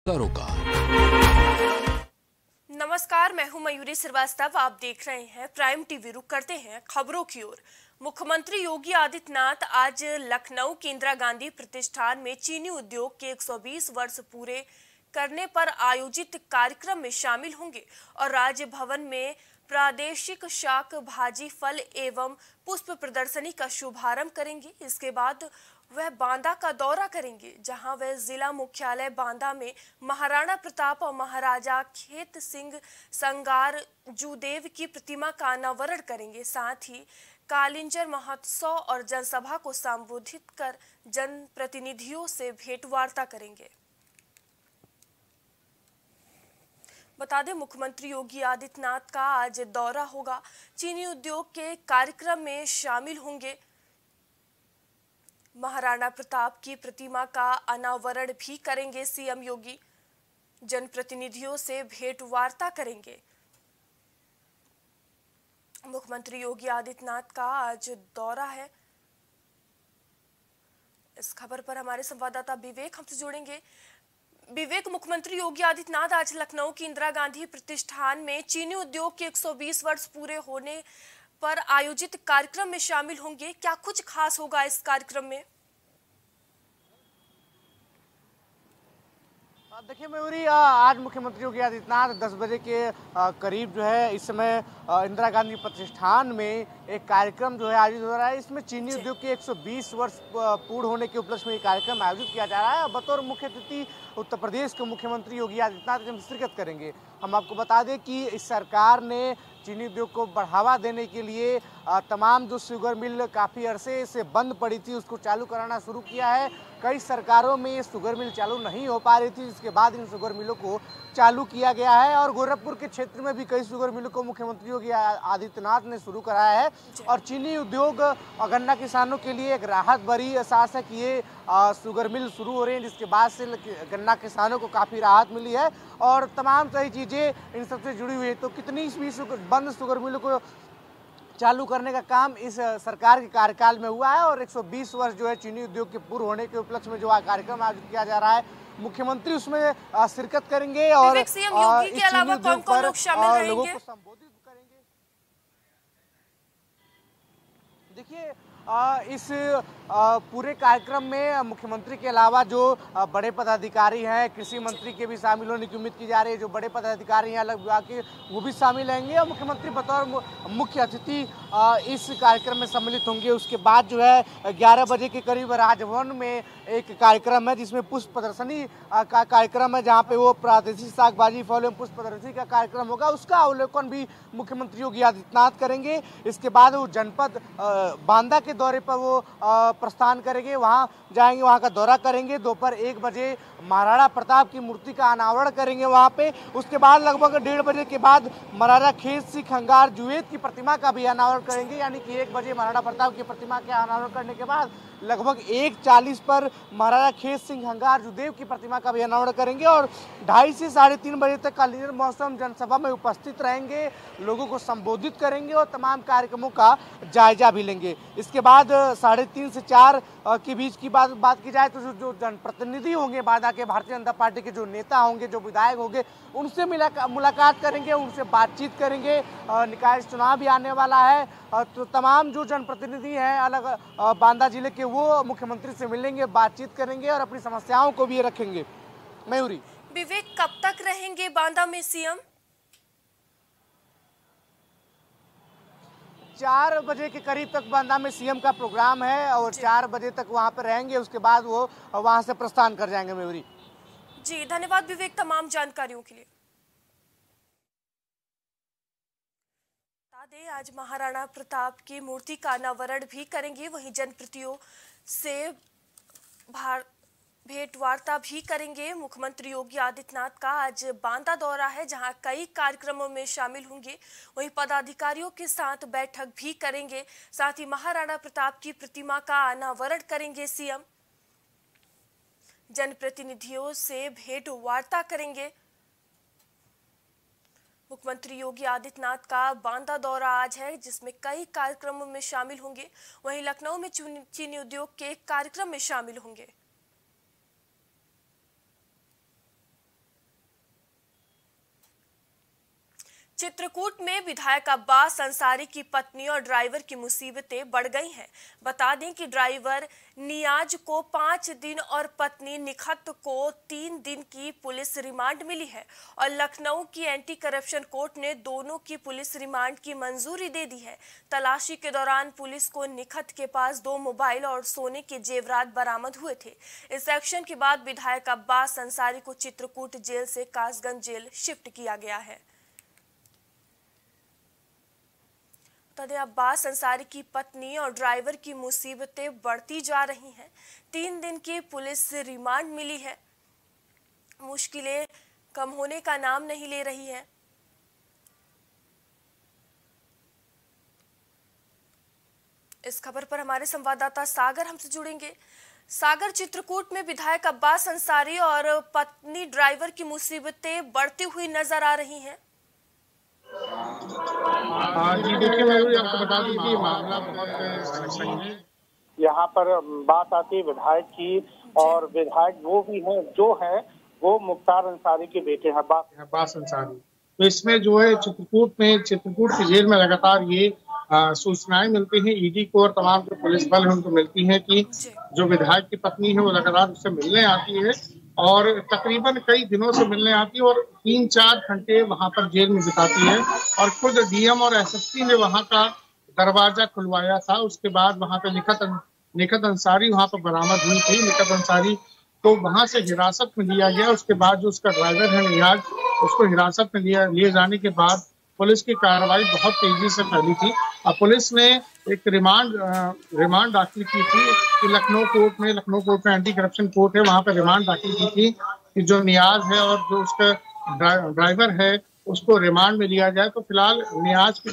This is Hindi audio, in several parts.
का। नमस्कार, मैं हूं मयूरी श्रीवास्तव। आप देख रहे हैं प्राइम टीवी। रुक करते हैं खबरों की ओर। मुख्यमंत्री योगी आदित्यनाथ आज लखनऊ के इंदिरा गांधी प्रतिष्ठान में चीनी उद्योग के 120 वर्ष पूरे करने पर आयोजित कार्यक्रम में शामिल होंगे और राजभवन में प्रादेशिक शाक भाजी फल एवं पुष्प प्रदर्शनी का शुभारंभ करेंगे। इसके बाद वह बांदा का दौरा करेंगे, जहां वह जिला मुख्यालय बांदा में महाराणा प्रताप और महाराजा खेत सिंह संगार जूदेव की प्रतिमा का अनावरण करेंगे। साथ ही कालिंजर महोत्सव और जनसभा को संबोधित कर जनप्रतिनिधियों से भेंटवार्ता करेंगे। बता दें, मुख्यमंत्री योगी आदित्यनाथ का आज दौरा होगा। चीनी उद्योग के कार्यक्रम में शामिल होंगे। महाराणा प्रताप की प्रतिमा का अनावरण भी करेंगे सीएम योगी। जनप्रतिनिधियों से भेंट वार्ता करेंगे। मुख्यमंत्री योगी आदित्यनाथ का आज दौरा है। इस खबर पर हमारे संवाददाता विवेक हमसे जुड़ेंगे। विवेक, मुख्यमंत्री योगी आदित्यनाथ आज लखनऊ की इंदिरा गांधी प्रतिष्ठान में चीनी उद्योग के 120 वर्ष पूरे होने पर आयोजित कार्यक्रम में शामिल होंगे। क्या कुछ खास होगा इस कार्यक्रम में? देखिए मयूरी, आज मुख्यमंत्री योगी आदित्यनाथ 10 बजे के करीब जो है इस समय इंदिरा गांधी प्रतिष्ठान में एक कार्यक्रम जो है आयोजित हो रहा है। इसमें चीनी उद्योग के 120 वर्ष पूर्ण होने के उपलक्ष्य में ये कार्यक्रम आयोजित किया जा रहा है। बतौर मुख्य अतिथि उत्तर प्रदेश के मुख्यमंत्री योगी आदित्यनाथ शिरकत करेंगे। हम आपको बता दें कि इस सरकार ने चीनी उद्योग को बढ़ावा देने के लिए तमाम जो शुगर मिल काफ़ी अरसे से बंद पड़ी थी उसको चालू कराना शुरू किया है। कई सरकारों में ये शुगर मिल चालू नहीं हो पा रही थी, जिसके बाद इन शुगर मिलों को चालू किया गया है और गोरखपुर के क्षेत्र में भी कई शुगर मिलों को मुख्यमंत्री योगी आदित्यनाथ ने शुरू कराया है। और चीनी उद्योग और गन्ना किसानों के लिए एक राहत भरी एहसास है कि ये शुगर मिल शुरू हो रही हैं, जिसके बाद से गन्ना किसानों को काफ़ी राहत मिली है और तमाम सही चीज़ें इन सबसे जुड़ी हुई है। तो कितनी भी बंद शुगर मिलों को चालू करने का काम इस सरकार के कार्यकाल में हुआ है और 120 वर्ष जो है चीनी उद्योग के पूर्ण होने के उपलक्ष्य में जो कार्यक्रम आयोजित किया जा रहा है, मुख्यमंत्री उसमें शिरकत करेंगे और सीएम योगी के अलावा कौन-कौन लोग शामिल रहेंगे? लोगों को संबोधित करेंगे। देखिए, इस पूरे कार्यक्रम में मुख्यमंत्री के अलावा जो बड़े पदाधिकारी हैं, कृषि मंत्री के भी शामिल होने की उम्मीद की जा रही है। जो बड़े पदाधिकारी हैं अलग विभाग के, वो भी शामिल रहेंगे और मुख्यमंत्री बतौर मुख्य अतिथि इस कार्यक्रम में सम्मिलित होंगे। उसके बाद जो है 11 बजे के करीब राजभवन में एक कार्यक्रम है जिसमें पुष्प प्रदर्शनी का कार्यक्रम है, जहाँ पे वो प्रादेशिक शाक भाजी फल एवं पुष्प प्रदर्शनी का कार्यक्रम होगा। उसका अवलोकन भी मुख्यमंत्री योगी आदित्यनाथ करेंगे। इसके बाद वो जनपद बांदा के दौरे पर वो प्रस्थान करेंगे, वहाँ जाएंगे, वहाँ का दौरा करेंगे। दोपहर 1 बजे महाराणा प्रताप की मूर्ति का अनावरण करेंगे वहाँ पे। उसके बाद लगभग 1:30 बजे के बाद महाराजा खेत सिंह खंगार जूदेव की प्रतिमा का भी अनावरण करेंगे। यानी कि 1 बजे महाराणा प्रताप की प्रतिमा के अनावरण करने के बाद लगभग 1:40 पर महाराजा खेत सिंह खंगार जूदेव की प्रतिमा का भी अनावरण करेंगे और 2:30 से 3:30 बजे तक कालिंजर महोत्सव जनसभा में उपस्थित रहेंगे, लोगों को संबोधित करेंगे और तमाम कार्यक्रमों का जायजा भी लेंगे। इसके बाद 3:30 से 4 के बीच की बात की जाए तो जो जनप्रतिनिधि होंगे बांदा के, भारतीय जनता पार्टी के जो नेता होंगे, जो विधायक होंगे, उनसे मुलाकात करेंगे, उनसे बातचीत करेंगे। निकाय चुनाव भी आने वाला है तो तमाम जो जनप्रतिनिधि हैं अलग बांदा जिले के, वो मुख्यमंत्री से मिलेंगे, बातचीत करेंगे और अपनी समस्याओं को भी रखेंगे। मयूरी, विवेक, कब तक रहेंगे बांदा में सीएम? 4 बजे के करीब तक बांदा में सीएम का प्रोग्राम है और 4 बजे तक वहां पर रहेंगे। उसके बाद वो वहां से प्रस्थान कर जाएंगे। मयूरी जी, धन्यवाद विवेक तमाम जानकारियों के लिए। बता दें, आज महाराणा प्रताप की मूर्ति का अनावरण भी करेंगे, वहीं जनप्रतिनिधियों से भेंट वार्ता भी करेंगे। मुख्यमंत्री योगी आदित्यनाथ का आज बांदा दौरा है, जहां कई कार्यक्रमों में शामिल होंगे, वहीं पदाधिकारियों के साथ बैठक भी करेंगे। साथ ही महाराणा प्रताप की प्रतिमा का अनावरण करेंगे सीएम। जनप्रतिनिधियों से भेंट वार्ता करेंगे। मुख्यमंत्री योगी आदित्यनाथ का बांदा दौरा आज है, जिसमें कई कार्यक्रमों में शामिल होंगे। वहीं लखनऊ में चीनी उद्योग के एक कार्यक्रम में शामिल होंगे। चित्रकूट में विधायक अब्बास अंसारी की पत्नी और ड्राइवर की मुसीबतें बढ़ गई हैं। बता दें कि ड्राइवर नियाज को 5 दिन और पत्नी निखत को 3 दिन की पुलिस रिमांड मिली है और लखनऊ की एंटी करप्शन कोर्ट ने दोनों की पुलिस रिमांड की मंजूरी दे दी है। तलाशी के दौरान पुलिस को निखत के पास 2 मोबाइल और सोने के जेवरात बरामद हुए थे। इस एक्शन के बाद विधायक अब्बास अंसारी को चित्रकूट जेल से कासगंज जेल शिफ्ट किया गया है। अब्बास अंसारी की पत्नी और ड्राइवर की मुसीबतें बढ़ती जा रही हैं। 3 दिन की पुलिस रिमांड मिली है। मुश्किलें कम होने का नाम नहीं ले रही है। इस खबर पर हमारे संवाददाता सागर हमसे जुड़ेंगे। सागर, चित्रकूट में विधायक अब्बास अंसारी और पत्नी ड्राइवर की मुसीबतें बढ़ती हुई नजर आ रही हैं। जी देखिए, मैं भी आपको बता दूं कि मामला बहुत सही है। यहाँ पर बात आती है विधायक की, और विधायक वो भी हैं जो है वो मुख्तार अंसारी के बेटे हैं अब्बास अंसारी। तो इसमें जो है चित्रकूट की जेल में लगातार ये सूचनाएं मिलती हैं ईडी को और तमाम जो पुलिस बल है उनको मिलती हैं कि जो विधायक की पत्नी है वो लगातार उससे मिलने आती है और तकरीबन कई दिनों से मिलने आती है और 3-4 घंटे वहां पर जेल में बिताती है। और खुद डीएम और एसएसपी ने वहां का दरवाजा खुलवाया था। उसके बाद वहां पे निखत अंसारी वहां पर बरामद हुई थी। निखत अंसारी को वहां से हिरासत में लिया गया। उसके बाद जो उसका ड्राइवर है नियाज, उसको हिरासत में लिए जाने के बाद पुलिस की कार्रवाई बहुत तेजी से फैली थी। पुलिस ने एक रिमांड दाखिल की थी कि लखनऊ कोर्ट में एंटी करप्शन कोर्ट है, वहां पर रिमांड दाखिल की थी कि जो नियाज है और जो उसका ड्राइवर है उसको रिमांड में लिया जाए। तो फिलहाल नियाज की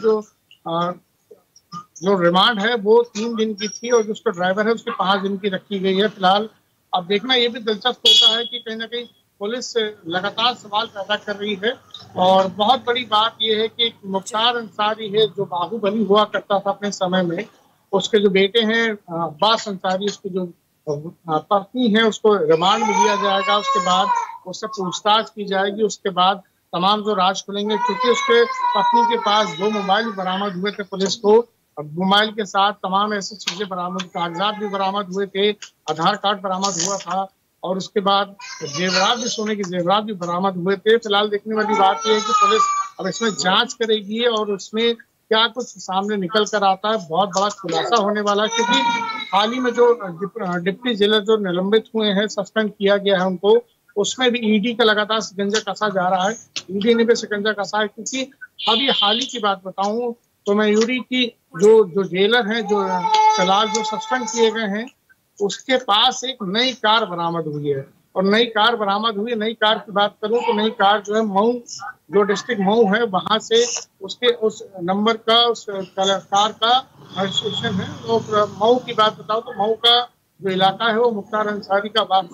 जो रिमांड है वो 3 दिन की थी और जो उसका ड्राइवर है उसके 5 दिन की रखी गई है। फिलहाल अब देखना ये भी दिलचस्प होता है कि कहीं ना कहीं पुलिस लगातार सवाल पैदा कर रही है। और बहुत बड़ी बात यह है कि मुख्तार अंसारी है जो बाहुबली हुआ करता था अपने समय में, उसके जो बेटे हैं अब्बास अंसारी, उसकी जो पत्नी है उसको रिमांड में लिया जाएगा। उसके बाद उससे पूछताछ की जाएगी। उसके बाद तमाम जो राज खुलेंगे, क्योंकि उसके पत्नी के पास 2 मोबाइल बरामद हुए थे। पुलिस को मोबाइल के साथ तमाम ऐसी चीजें बरामद, कागजात भी बरामद हुए थे, आधार कार्ड बरामद हुआ था और उसके बाद जेवरात भी, सोने के जेवरात भी बरामद हुए थे। फिलहाल देखने वाली बात यह है कि पुलिस अब इसमें जांच करेगी और उसमें क्या कुछ सामने निकल कर आता है। बहुत बड़ा खुलासा होने वाला है, क्योंकि हाल ही में जो डिप्टी जेलर जो निलंबित हुए हैं, सस्पेंड किया गया है उनको, उसमें भी ईडी का लगातार शिकंजा कसा जा रहा है। ईडी ने भी शिकंजा कसा है, क्योंकि अभी हाल ही की बात बताऊं तो मयूरी की जो जेलर हैं, जो फिलहाल जो सस्पेंड किए गए हैं, उसके पास एक नई कार बरामद हुई है। और नई कार नई कार की बात करूं तो नई कार जो है मऊ, जो डिस्ट्रिक्ट मऊ है, वहां से उसके उस नंबर का, उस कार का रजिस्ट्रेशन है। और मऊ की बात बताऊं तो मऊ का जो इलाका है वो मुख्तार अंसारी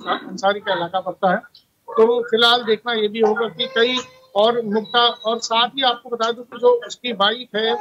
का इलाका पड़ता है। तो फिलहाल देखना ये भी होगा कि कई और साथ ही आपको बता दूं कि जो उसकी वाइफ है,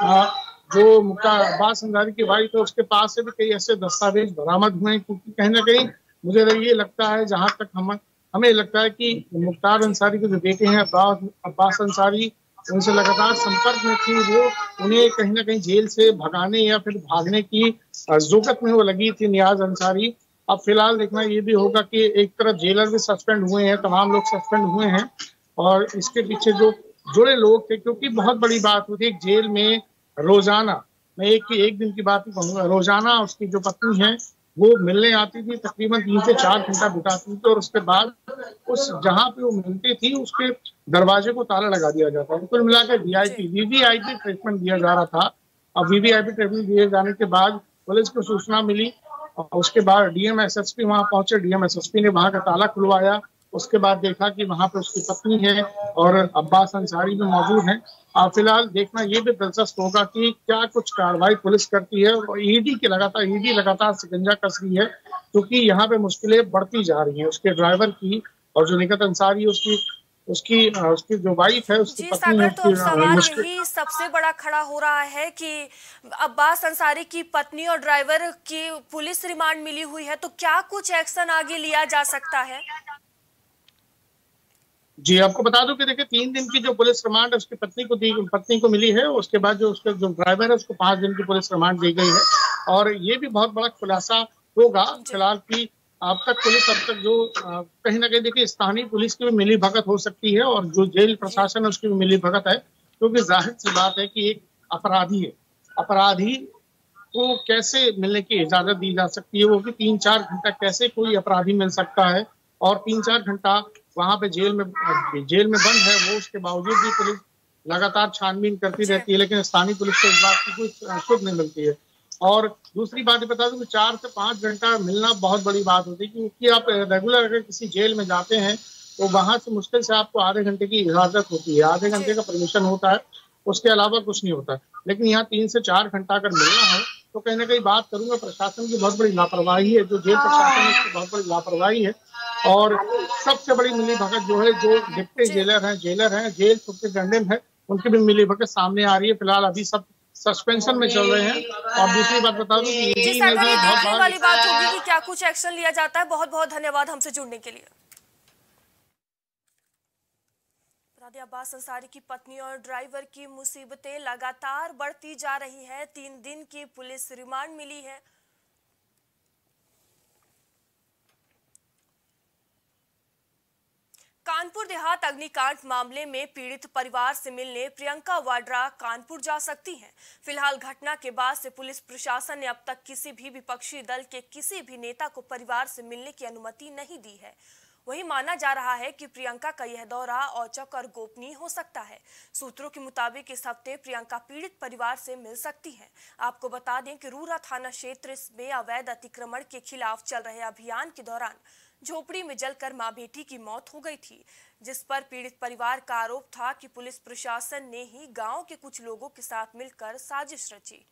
जो मुख्तार अब्बास अंसारी की वाइफ है, उसके पास से भी कई ऐसे दस्तावेज बरामद हुए हैं। क्योंकि कहीं ना कहीं मुझे ये लगता है, जहां तक हमें लगता है कि मुख्तार अंसारी के जो बेटे हैं अब्बास अंसारी, उनसे लगातार संपर्क में थी। वो उन्हें कहीं ना कहीं जेल से भगाने या फिर भागने की जुगत में वो लगी थी नियाज अंसारी। अब फिलहाल देखना ये भी होगा कि एक तरफ जेलर भी सस्पेंड हुए हैं, तमाम लोग सस्पेंड हुए हैं और इसके पीछे जो जुड़े लोग थे, क्योंकि बहुत बड़ी बात होती है जेल में रोजाना, मैं एक दिन की बात ही कहूंगा, रोजाना उसकी जो पत्नी है वो मिलने आती थी, तकरीबन 3 से 4 घंटा बिताती थी और उसके बाद उस जहां पे वो मिलती थी उसके दरवाजे को ताला लगा दिया जाता है। कुल मिलाकर वीवीआईपी ट्रीटमेंट दिया जा रहा था। अब वीवीआईपी ट्रीटमेंट दिए जाने के बाद पुलिस को सूचना मिली और उसके बाद डीएम एसएसपी वहां पहुंचे। डीएम एसएसपी ने वहां का ताला खुलवाया। उसके बाद देखा कि वहां पे उसकी पत्नी है और अब्बास अंसारी भी मौजूद हैं। फिलहाल देखना ये भी दिलचस्प होगा कि क्या कुछ कार्रवाई पुलिस करती है। और ईडी लगातार शिकंजा कस रही है, क्योंकि यहाँ पे मुश्किलें बढ़ती जा रही हैं उसके ड्राइवर की और जो निखत अंसारी उसकी जो वाइफ है, उसकी पत्नी है। तो सवाल यही सबसे बड़ा खड़ा हो रहा है कि अब्बास अंसारी की पत्नी और ड्राइवर की पुलिस रिमांड मिली हुई है, तो क्या कुछ एक्शन आगे लिया जा सकता है? जी, आपको बता दूं कि देखिए 3 दिन की जो पुलिस रिमांड उसकी पत्नी को मिली है। उसके बाद जो उसका जो ड्राइवर है उसको 5 दिन की पुलिस रिमांड दी गई है। और ये भी बहुत बड़ा खुलासा होगा फिलहाल कि अब तक जो कहीं ना कहीं देखिए स्थानीय पुलिस की भी मिली भगत हो सकती है और जो जेल प्रशासन है उसकी भी मिली भगत है, क्योंकि जाहिर सी बात है कि एक अपराधी है, अपराधी को कैसे मिलने की इजाजत दी जा सकती है, वो भी 3-4 घंटा कैसे कोई अपराधी मिल सकता है। और 3-4 घंटा वहां पे जेल में बंद है वो, उसके बावजूद भी पुलिस लगातार छानबीन करती रहती है, लेकिन स्थानीय पुलिस को इस बात की कोई सुध नहीं मिलती है। और दूसरी बात बता दूं कि 4 से 5 घंटा मिलना बहुत बड़ी बात होती है, क्योंकि आप रेगुलर अगर किसी जेल में जाते हैं तो वहां से मुश्किल से आपको आधे घंटे की इजाजत होती है, आधे घंटे का परमिशन होता है, उसके अलावा कुछ नहीं होता। लेकिन यहाँ 3 से 4 घंटा अगर मिलना है तो कहीं ना कहीं बात करूंगा प्रशासन की बहुत बड़ी लापरवाही है, जो जेल प्रशासन है उसकी बहुत बड़ी लापरवाही है। और सबसे बड़ी मिली भगत जो है, जो डिप्टी जेलर हैं, जेल सुप्रिंटेंडेंट है, उनकी भी मिली भगत सामने आ रही है। फिलहाल अभी सब सस्पेंशन में चल रहे हैं। और दूसरी बात बता दूं कि जी सरवर, ये देखने वाली बात होगी कि क्या कुछ एक्शन लिया जाता है। बहुत बहुत धन्यवाद हमसे जुड़ने के लिए। अब्बास अंसारी की पत्नी और ड्राइवर की मुसीबतें लगातार बढ़ती जा रही हैं। 3 दिन की पुलिस रिमांड मिली है। कानपुर देहात अग्निकांड मामले में पीड़ित परिवार से मिलने प्रियंका वाड्रा कानपुर जा सकती हैं। फिलहाल घटना के बाद से पुलिस प्रशासन ने अब तक किसी भी विपक्षी दल के किसी भी नेता को परिवार से मिलने की अनुमति नहीं दी है। वहीं माना जा रहा है कि प्रियंका का यह दौरा औचक और गोपनीय हो सकता है। सूत्रों के मुताबिक इस हफ्ते प्रियंका पीड़ित परिवार से मिल सकती हैं। आपको बता दें कि रूरा थाना क्षेत्र में अवैध अतिक्रमण के खिलाफ चल रहे अभियान के दौरान झोपड़ी में जलकर मां बेटी की मौत हो गई थी, जिस पर पीड़ित परिवार का आरोप था कि पुलिस प्रशासन ने ही गांव के कुछ लोगों के साथ मिलकर साजिश रची।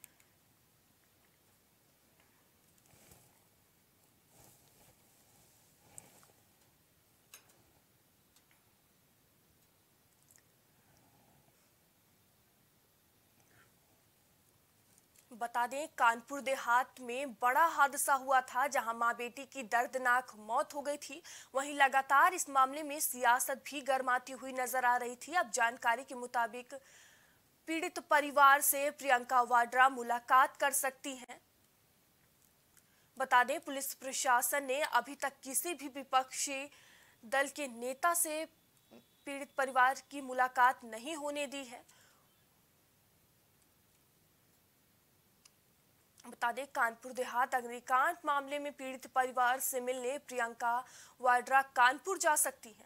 बता दें, कानपुर देहात में बड़ा हादसा हुआ था जहां मां बेटी की दर्दनाक मौत हो गई थी। वहीं लगातार इस मामले में सियासत भी गर्माती हुई नजर आ रही थी। अब जानकारी के मुताबिक पीड़ित परिवार से प्रियंका वाड्रा मुलाकात कर सकती हैं। बता दें, पुलिस प्रशासन ने अभी तक किसी भी विपक्षी दल के नेता से पीड़ित परिवार की मुलाकात नहीं होने दी है। बता दें, कानपुर देहात अग्निकांड मामले में पीड़ित परिवार से मिलने प्रियंका वाड्रा कानपुर जा सकती हैं।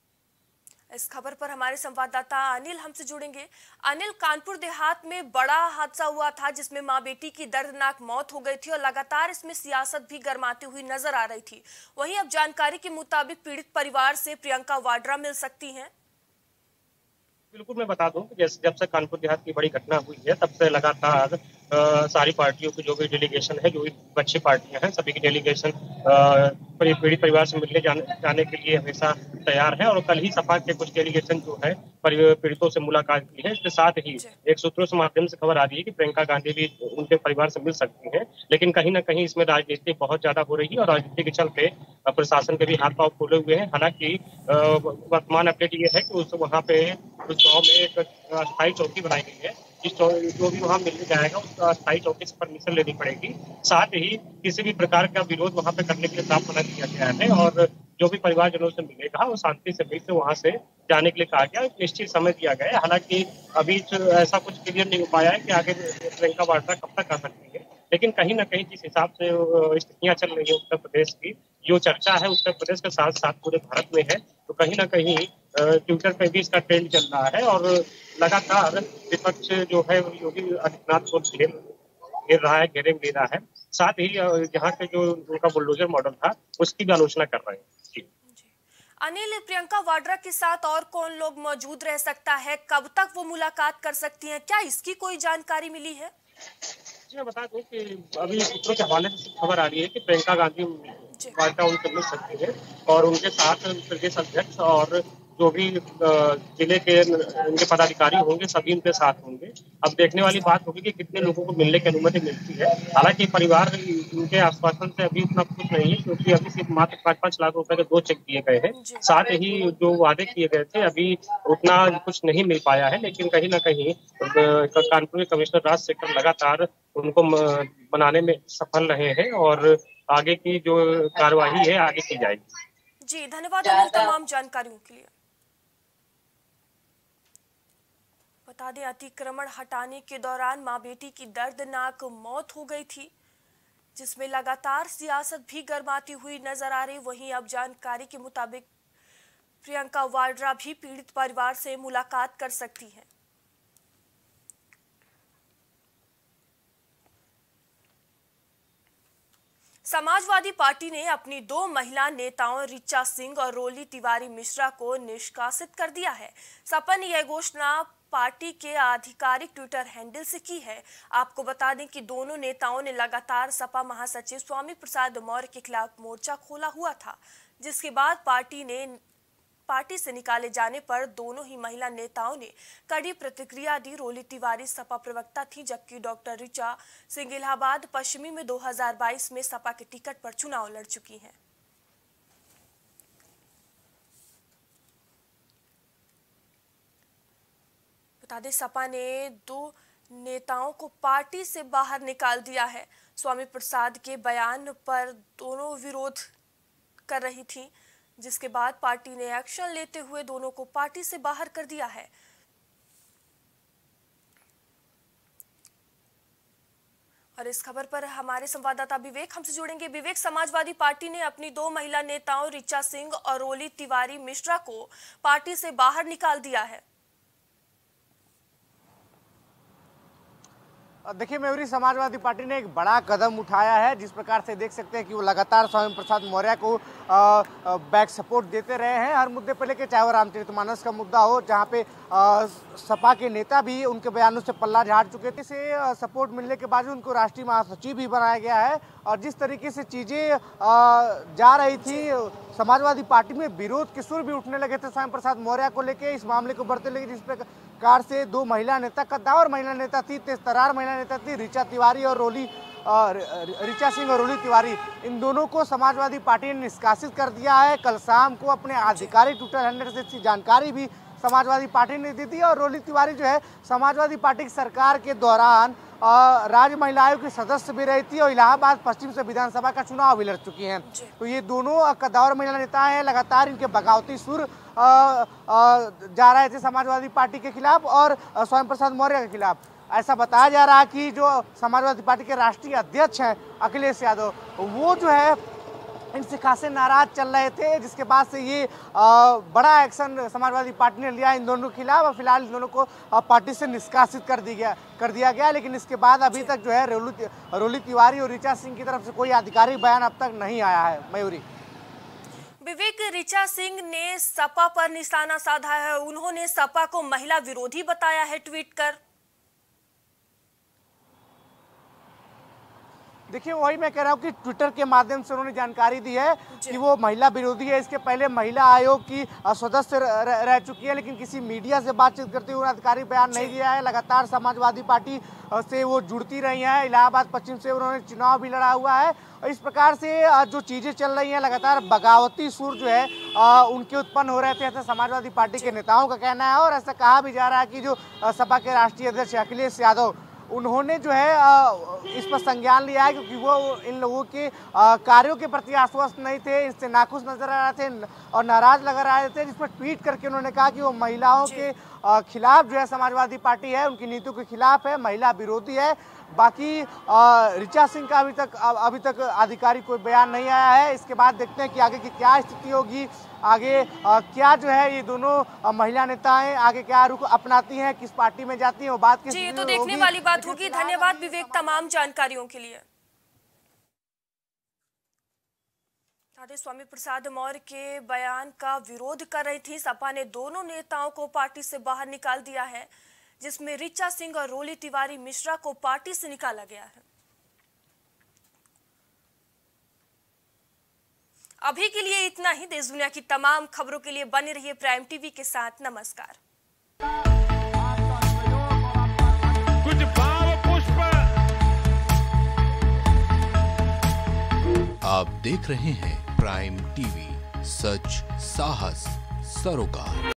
इस खबर पर हमारे संवाददाता अनिल हमसे जुड़ेंगे। अनिल, कानपुर देहात में बड़ा हादसा हुआ था जिसमें मां बेटी की दर्दनाक मौत हो गई थी और लगातार इसमें सियासत भी गर्माती हुई नजर आ रही थी। वहीं अब जानकारी के मुताबिक पीड़ित परिवार से प्रियंका वाड्रा मिल सकती हैं। बिल्कुल, मैं बता दूं कि जब से कानपुर देहात की बड़ी घटना हुई है तब से लगातार सारी पार्टियों की जो भी डेलीगेशन है, जो भी अच्छी पार्टियां हैं, सभी की डेलीगेशन पीड़ित परिवार से मिलने जाने के लिए हमेशा तैयार है। और कल ही सपा के कुछ डेलीगेशन जो है पीड़ितों से मुलाकात की है। इसके साथ ही एक सूत्रों से माध्यम से खबर आ रही है कि प्रियंका गांधी भी उनके परिवार से मिल सकती है। लेकिन कहीं ना कहीं इसमें राजनीति बहुत ज्यादा हो रही है और राजनीति के चलते प्रशासन के भी हाथ पांव खोले हुए हैं। हालांकि वर्तमान अपडेट ये है कि वहाँ पे उस गाँव में एक अस्थायी चौकी बनाई गई है। जो भी वहाँ मिलने जाएगा उसको अस्थायी चौकी से परमिशन लेनी पड़ेगी। साथ ही किसी भी प्रकार का विरोध वहाँ पे करने के लिए साफ मना किया गया है और जो भी परिवारजनों से मिलेगा वो शांति से मिलकर वहाँ से जाने के लिए कहा गया। एक निश्चित समय दिया गया है। हालांकि अभी ऐसा कुछ क्लियर नहीं हो पाया है कि आगे प्रियंका वाड्रा कब तक आ सकती है। लेकिन कहीं ना कहीं जिस हिसाब से स्थितियां चल रही है उत्तर प्रदेश की, जो चर्चा है उत्तर प्रदेश के साथ साथ पूरे भारत में है, तो कहीं ना कहीं ट्विटर पे भी इसका ट्रेंड चल रहा है और लगातार विपक्ष जो है योगी आदित्यनाथ को घेर रहा है, घेरे में ले रहा है। साथ ही यहाँ के जो उनका बुलडोजर मॉडल था उसकी भी आलोचना कर रहे हैं। अनिल, प्रियंका वाड्रा के साथ और कौन लोग मौजूद रह सकता है? कब तक वो मुलाकात कर सकती हैं? क्या इसकी कोई जानकारी मिली है? जी, मैं बता दूं कि अभी सूत्रों के हवाले से खबर आ रही है कि प्रियंका गांधी वाड्रा उनसे मिल सकती है और उनके साथ प्रदेश अध्यक्ष और जो भी जिले के उनके पदाधिकारी होंगे सभी उनके साथ होंगे। अब देखने वाली बात होगी कि कितने लोगों को मिलने की अनुमति मिलती है। हालांकि परिवार उनके आश्वासन से अभी उतना खुश नहीं है, क्योंकि अभी सिर्फ मात्र 5-5 लाख रुपए के 2 चेक दिए गए हैं। साथ ही जो वादे किए गए थे अभी उतना कुछ नहीं मिल पाया है, लेकिन कहीं ना कहीं कानपुर के कमिश्नर राज शेखर लगातार उनको बनाने में सफल रहे हैं और आगे की जो कार्यवाही है आगे की जाएगी। जी धन्यवाद अनिल तमाम जानकारियों के लिए। बता दें अतिक्रमण हटाने के दौरान मां बेटी की दर्दनाक मौत हो गई थी, जिसमें लगातार सियासत भी गर्माती हुई नजर आ रही। वहीं अब जानकारी के मुताबिक प्रियंका वाड्रा भी पीड़ित परिवार से मुलाकात कर सकती हैं। समाजवादी पार्टी ने अपनी 2 महिला नेताओं ऋचा सिंह और रोली तिवारी मिश्रा को निष्कासित कर दिया है। सपा ने यह घोषणा पार्टी के आधिकारिक ट्विटर हैंडल से की है। आपको बता दें कि दोनों नेताओं ने लगातार सपा महासचिव स्वामी प्रसाद मौर्य के खिलाफ मोर्चा खोला हुआ था, जिसके बाद पार्टी से निकाले जाने पर दोनों ही महिला नेताओं ने कड़ी प्रतिक्रिया दी। रोली तिवारी सपा प्रवक्ता थी, जबकि डॉक्टर ऋचा सिंह इलाहाबाद पश्चिमी में 2022 में सपा के टिकट पर चुनाव लड़ चुकी हैं। बता दें सपा ने 2 नेताओं को पार्टी से बाहर निकाल दिया है। स्वामी प्रसाद के बयान पर दोनों विरोध कर रही थी, जिसके बाद पार्टी ने एक्शन लेते हुए दोनों को पार्टी से बाहर कर दिया है। और इस खबर पर हमारे संवाददाता विवेक हमसे जुड़ेंगे। विवेक, समाजवादी पार्टी ने अपनी 2 महिला नेताओं ऋचा सिंह और रोली तिवारी मिश्रा को पार्टी से बाहर निकाल दिया है। देखिए मयूरी, समाजवादी पार्टी ने एक बड़ा कदम उठाया है। जिस प्रकार से देख सकते हैं कि वो लगातार स्वामी प्रसाद मौर्य को बैक सपोर्ट देते रहे हैं हर मुद्दे पर लेके, चाहे वो रामचरितमानस का मुद्दा हो, जहां पे सपा के नेता भी उनके बयानों से पल्ला झाड़ चुके थे। से सपोर्ट मिलने के बाद उनको राष्ट्रीय महासचिव भी बनाया गया है। और जिस तरीके से चीज़ें जा रही थी, समाजवादी पार्टी में विरोध के सुर भी उठने लगे थे स्वामी प्रसाद मौर्य को लेके, इस मामले को बढ़ते लेके। जिस प्रकार से 2 महिला नेता, कद्दावर महिला नेता थी, तेजतर्रार महिला नेता थी ऋचा तिवारी और ऋचा सिंह और रोली तिवारी, इन दोनों को समाजवादी पार्टी ने निष्कासित कर दिया है। कल शाम को अपने आधिकारिक ट्विटर हैंडल से इसकी जानकारी भी समाजवादी पार्टी ने दी थी। और रोली तिवारी जो है समाजवादी पार्टी की सरकार के दौरान राज्य महिला आयोग की सदस्य भी रही थी और इलाहाबाद पश्चिम से विधानसभा का चुनाव भी लड़ चुकी हैं। तो ये दोनों कद्दावर महिला नेता हैं। लगातार इनके बगावती सुर जा रहे थे समाजवादी पार्टी के खिलाफ और स्वामी प्रसाद मौर्य के खिलाफ। ऐसा बताया जा रहा है कि जो समाजवादी पार्टी के राष्ट्रीय अध्यक्ष हैं अखिलेश यादव, वो जो है इनसे खासे नाराज चल रहे थे, जिसके बाद से ये बड़ा एक्शन समाजवादी पार्टी ने लिया इन दोनों के खिलाफ। और फिलहाल इन दोनों को पार्टी से निष्कासित कर दिया गया। लेकिन इसके बाद अभी तक जो है रोली तिवारी और ऋचा सिंह की तरफ से कोई आधिकारिक बयान अब तक नहीं आया है। मयूरी, विवेक, ऋचा सिंह ने सपा पर निशाना साधा है। उन्होंने सपा को महिला विरोधी बताया है ट्वीट कर। देखिए वही मैं कह रहा हूँ कि ट्विटर के माध्यम से उन्होंने जानकारी दी है कि वो महिला विरोधी है। इसके पहले महिला आयोग की सदस्य रह चुकी है, लेकिन किसी मीडिया से बातचीत करते हुए आधिकारिक बयान नहीं दिया है। लगातार समाजवादी पार्टी से वो जुड़ती रही हैं। इलाहाबाद पश्चिम से उन्होंने चुनाव भी लड़ा हुआ है। और इस प्रकार से जो चीज़ें चल रही हैं, लगातार बगावती सुर जो है उनके उत्पन्न हो रहे थे, ऐसा समाजवादी पार्टी के नेताओं का कहना है। और ऐसा कहा भी जा रहा है कि जो सपा के राष्ट्रीय अध्यक्ष अखिलेश यादव, उन्होंने जो है इस पर संज्ञान लिया है, क्योंकि वो इन लोगों के कार्यों के प्रति आश्वस्त नहीं थे, इससे नाखुश नजर आ रहे थे और नाराज लग रहे थे। जिस पर ट्वीट करके उन्होंने कहा कि वो महिलाओं के खिलाफ जो है समाजवादी पार्टी है, उनकी नीतियों के खिलाफ है, महिला विरोधी है। बाकी ऋचा सिंह का अभी तक आधिकारिक कोई बयान नहीं आया है। इसके बाद देखते हैं कि आगे की क्या स्थिति होगी, आगे क्या जो है ये दोनों महिला नेताएं आगे क्या रुख अपनाती हैं, किस पार्टी में जाती हैं, वो बात जी तो देखने वाली बात होगी। धन्यवाद विवेक तमाम जानकारियों के लिए। स्वामी प्रसाद मौर्य के बयान का विरोध कर रही थी सपा ने दोनों नेताओं को पार्टी से बाहर निकाल दिया है, जिसमें ऋचा सिंह और रोली तिवारी मिश्रा को पार्टी से निकाला गया है। अभी के लिए इतना ही। देश दुनिया की तमाम खबरों के लिए बने रहिए प्राइम टीवी के साथ। नमस्कार। आप देख रहे हैं प्राइम टीवी, सच साहस सरोकार।